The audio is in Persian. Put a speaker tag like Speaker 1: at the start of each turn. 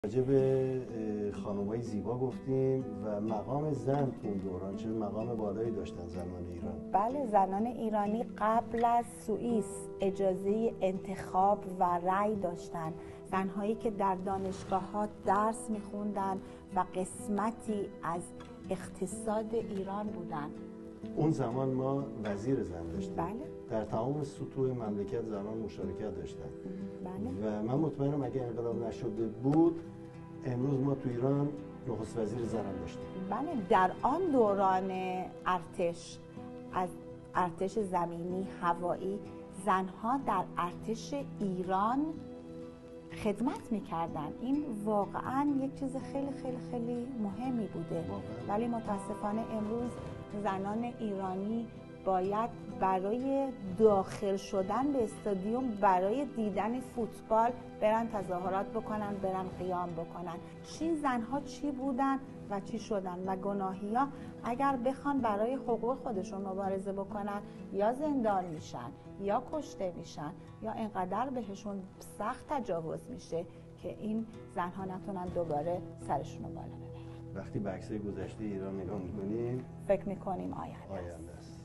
Speaker 1: راجع به خانم‌های زیبا گفتیم و مقام زن تو اون دوران چه مقام بالایی داشتن زنان ایران؟
Speaker 2: بله، زنان ایرانی قبل از سوئیس اجازه انتخاب و رأی داشتن. زنهایی که در دانشگاه‌ها درس می‌خوندن و قسمتی از اقتصاد ایران بودن.
Speaker 1: اون زمان ما وزیر زن داشتیم.
Speaker 2: بله.
Speaker 1: در تمام سطوح مملکت زنان مشارکت داشتن.
Speaker 2: بله.
Speaker 1: و من مطمئنم اگه انقلاب نشده بود امروز ما تو ایران نخست وزیر زن هم داشتیم.
Speaker 2: بله، در آن دوران ارتش، از ارتش زمینی، هوایی، زنها در ارتش ایران خدمت میکردن. این واقعا یک چیز خیلی خیلی خیلی مهمی بوده. ولی متاسفانه امروز زنان ایرانی باید برای داخل شدن به استادیوم، برای دیدن فوتبال برن تظاهرات بکنن، برن قیام بکنن. چی زنها چی بودن و چی شدن و گناهی ها اگر بخوان برای حقوق خودشون مبارزه بکنن یا زندان میشن یا کشته میشن یا اینقدر بهشون سخت تجاوز میشه که این زنها نتونن دوباره سرشون رو بالا ببرن.
Speaker 1: وقتی به عکسای گذشته ایران نگاه میکنیم
Speaker 2: فکر میکنیم آینده است.